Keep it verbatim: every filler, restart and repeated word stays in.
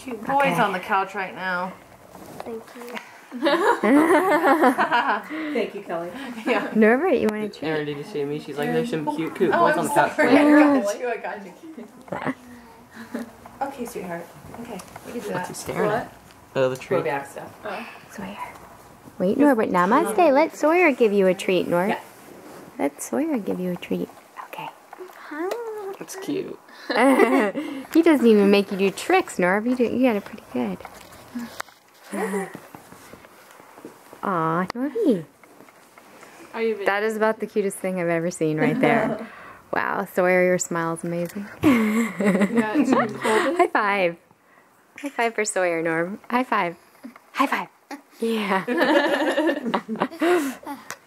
cute boys okay. on the couch right now. Thank you. Thank you, Kelly. Yeah. Norbert, you want to treat? Erin, did you see me? She's like, there's some cute, cute oh, boys I'm on the couch. sorry. I got you. I got you. Okay, sweetheart. Okay, we can do that. What's he staring what? at? Oh, the tree. Go back stuff. Oh. Sawyer. Wait, Norbert, namaste. Let Sawyer give you a treat, Nor. Yeah. Let Sawyer give you a treat. Okay. That's cute. He doesn't even make you do tricks, Norb. You, do, you got it pretty good. Aw, Norby. Are you That is about the cutest thing I've ever seen right there. Wow, Sawyer, your smile's amazing. Yeah, it's High five. High five for Sawyer, Norm. High five. High five. Yeah.